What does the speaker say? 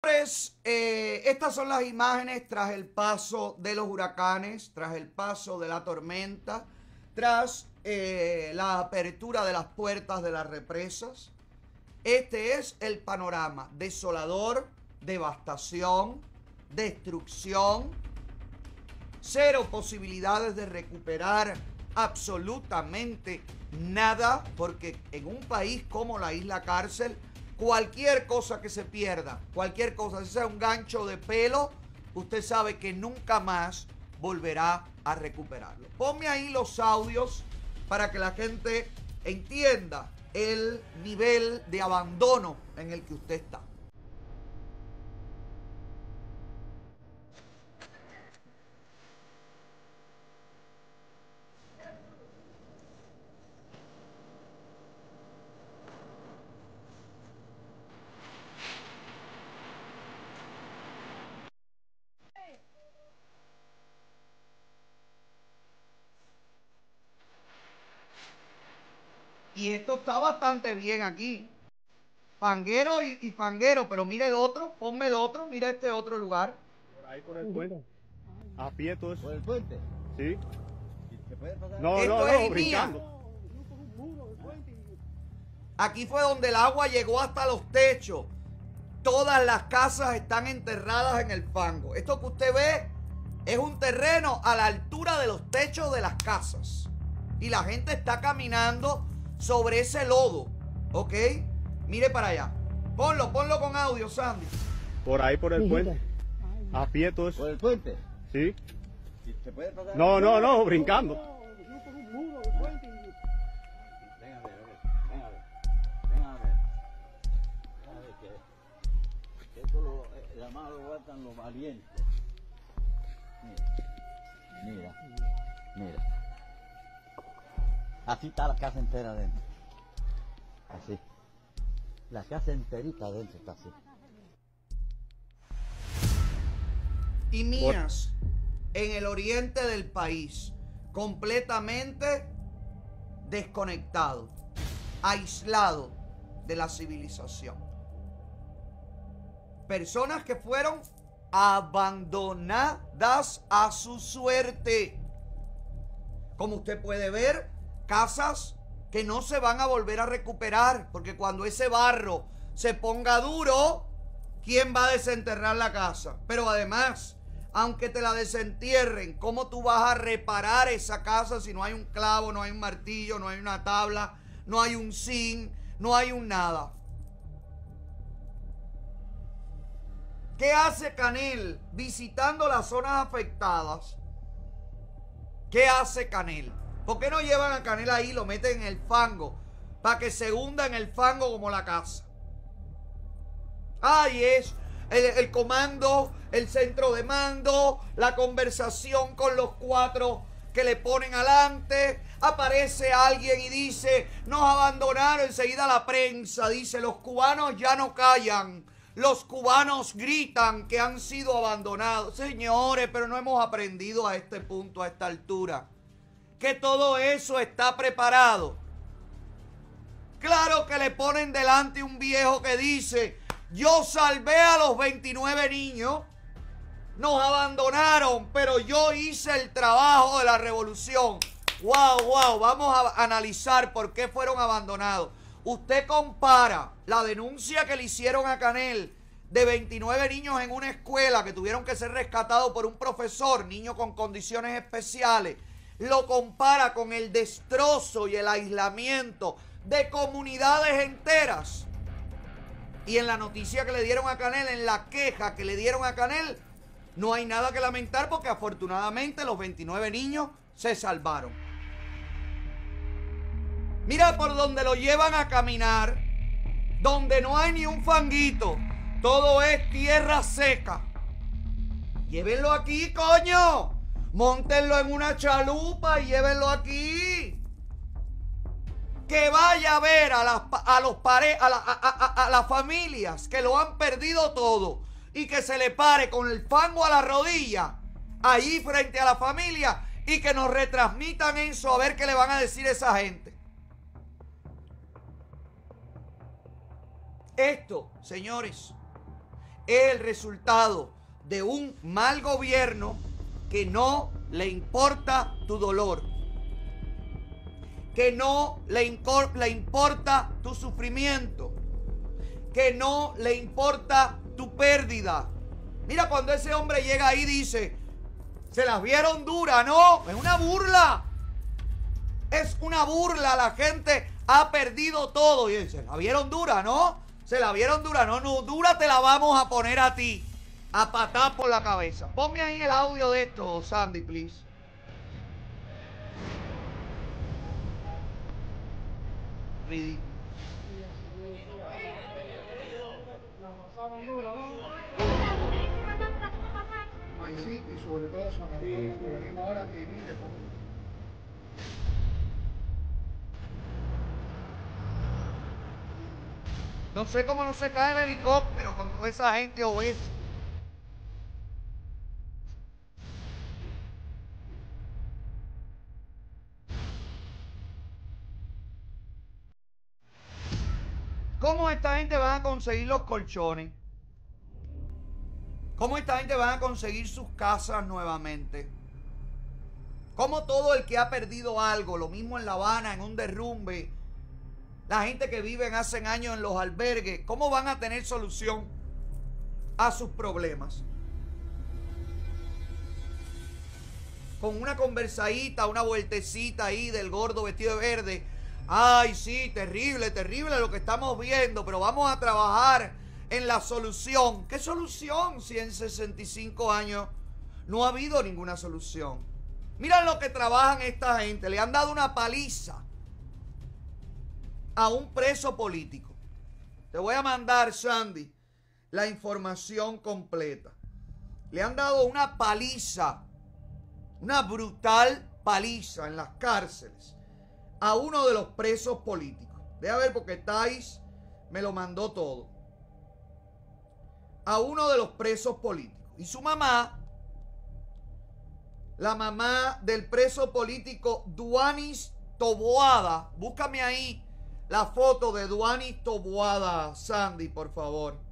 Estas son las imágenes tras el paso de los huracanes, tras el paso de la tormenta, tras la apertura de las puertas de las represas. Este es el panorama desolador, devastación, destrucción, cero posibilidades de recuperar absolutamente nada, porque en un país como la Isla Cárcel, cualquier cosa que se pierda, cualquier cosa, si sea un gancho de pelo, usted sabe que nunca más volverá a recuperarlo. Ponme ahí los audios para que la gente entienda el nivel de abandono en el que usted está. Y esto está bastante bien aquí. Fanguero y fanguero, pero mire el otro, ponme el otro, mira este otro lugar. Por ahí por el puente. A pie todo eso. ¿Por el puente? Sí. ¿Se puede pasar? No, Esto no, es no, mía. brincando. Aquí fue donde el agua llegó hasta los techos. Todas las casas están enterradas en el fango. Esto que usted ve es un terreno a la altura de los techos de las casas. Y la gente está caminando sobre ese lodo. ¿Ok? Mire para allá. Ponlo con audio, Sandy. Por ahí por el puente. A pie todo eso. ¿Por el puente? Sí. ¿Se puede pasar? No, no, no, brincando. Venga a ver, venga a ver. Venga a ver. A ver que esto la mano lo guardan los valientes. Mira. Así está la casa entera adentro. Así. La casa enterita adentro está así. Y Mías, en el oriente del país, completamente desconectado, aislado de la civilización. Personas que fueron abandonadas a su suerte. Como usted puede ver, casas que no se van a volver a recuperar, porque cuando ese barro se ponga duro, ¿quién va a desenterrar la casa? Pero además, aunque te la desentierren, ¿cómo tú vas a reparar esa casa si no hay un clavo, no hay un martillo, no hay una tabla, no hay un zinc, no hay un nada? ¿Qué hace Canel visitando las zonas afectadas? ¿Qué hace Canel? ¿Por qué no llevan a Canel ahí y lo meten en el fango para que se hunda en el fango como la casa? Ahí es el comando, el centro de mando, la conversación con los cuatro que le ponen adelante. Aparece alguien y dice, nos abandonaron. Enseguida la prensa dice, los cubanos ya no callan. Los cubanos gritan que han sido abandonados. Señores, pero no hemos aprendido a este punto, a esta altura, que todo eso está preparado. Claro que le ponen delante un viejo que dice, yo salvé a los 29 niños, nos abandonaron, pero yo hice el trabajo de la revolución. Wow, vamos a analizar por qué fueron abandonados. Usted compara la denuncia que le hicieron a Canel de 29 niños en una escuela que tuvieron que ser rescatados por un profesor, niños con condiciones especiales. Lo compara con el destrozo y el aislamiento de comunidades enteras. Y en la noticia que le dieron a Canel, en la queja que le dieron a Canel, no hay nada que lamentar porque afortunadamente los 29 niños se salvaron. Mira por donde lo llevan a caminar, donde no hay ni un fanguito, todo es tierra seca. Llévenlo aquí, coño. Móntenlo en una chalupa y llévenlo aquí. Que vaya a ver a las familias que lo han perdido todo y que se le pare con el fango a la rodilla allí frente a la familia y que nos retransmitan eso a ver qué le van a decir a esa gente. Esto, señores, es el resultado de un mal gobierno que no le importa tu dolor, que no le importa tu sufrimiento, que no le importa tu pérdida. Mira, cuando ese hombre llega ahí dice, se las vieron duras, no, es una burla. Es una burla, la gente ha perdido todo. Y dice, la vieron dura, ¿no? Se la vieron dura, no, no, dura te la vamos a poner a ti, a patar por la cabeza. Ponme ahí el audio de esto, Sandy, please. Ridículo. Sí, y sobre todo son las la misma hora que vive. No sé cómo no se cae el helicóptero con toda esa gente obesa. ¿Cómo esta gente va a conseguir los colchones? ¿Cómo esta gente va a conseguir sus casas nuevamente? ¿Cómo todo el que ha perdido algo, lo mismo en La Habana, en un derrumbe, la gente que vive hace años en los albergues, cómo van a tener solución a sus problemas? Con una conversadita, una vueltecita ahí del gordo vestido de verde. Ay, sí, terrible, terrible lo que estamos viendo, pero vamos a trabajar en la solución. ¿Qué solución si en 65 años no ha habido ninguna solución? Miren lo que trabajan esta gente. Le han dado una paliza a un preso político. Te voy a mandar, Sandy, la información completa. Le han dado una paliza, una brutal paliza en las cárceles a uno de los presos políticos. Deja ver porque Thais me lo mandó todo. A uno de los presos políticos. Y su mamá, la mamá del preso político Duanis Taboada. Búscame ahí la foto de Duanis Taboada, Sandy, por favor.